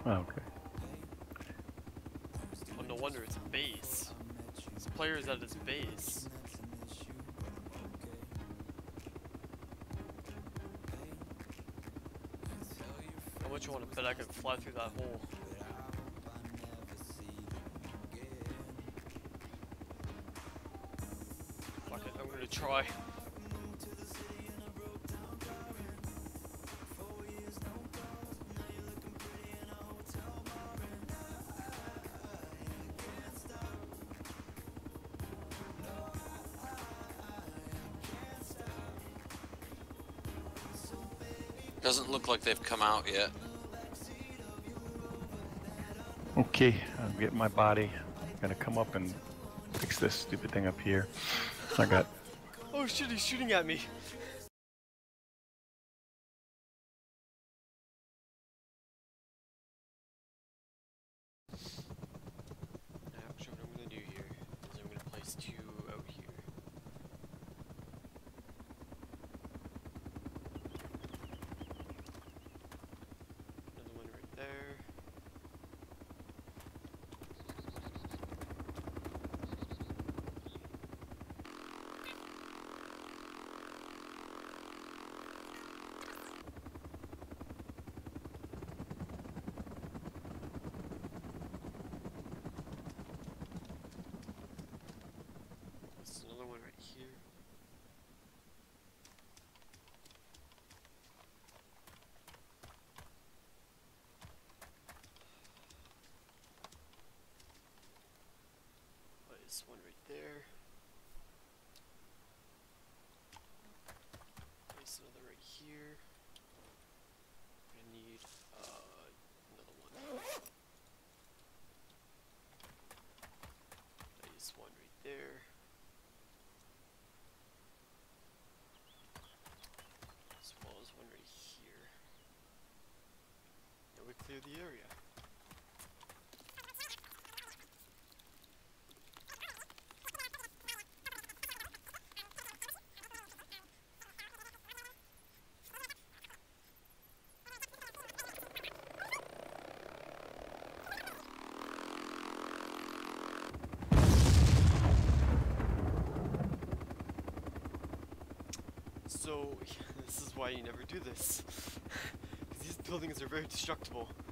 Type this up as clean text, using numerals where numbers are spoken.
Oh, okay. Oh, no wonder it's a base. This player is at his base. How much you want to bet I can fly through that hole? Fuck it, I'm gonna try. Doesn't look like they've come out yet. Okay, I'm getting my body. I'm gonna come up and fix this stupid thing up here. I got. Oh shit, he's shooting at me. Actually, what I'm gonna do here is I'm gonna place 2 out here. Another one right there. There's another one right here. Place one right there. Place another right here. I need another one. Place one right there. As well as one right here. Now we clear the area. So, this is why you never do this. Because these buildings are very destructible.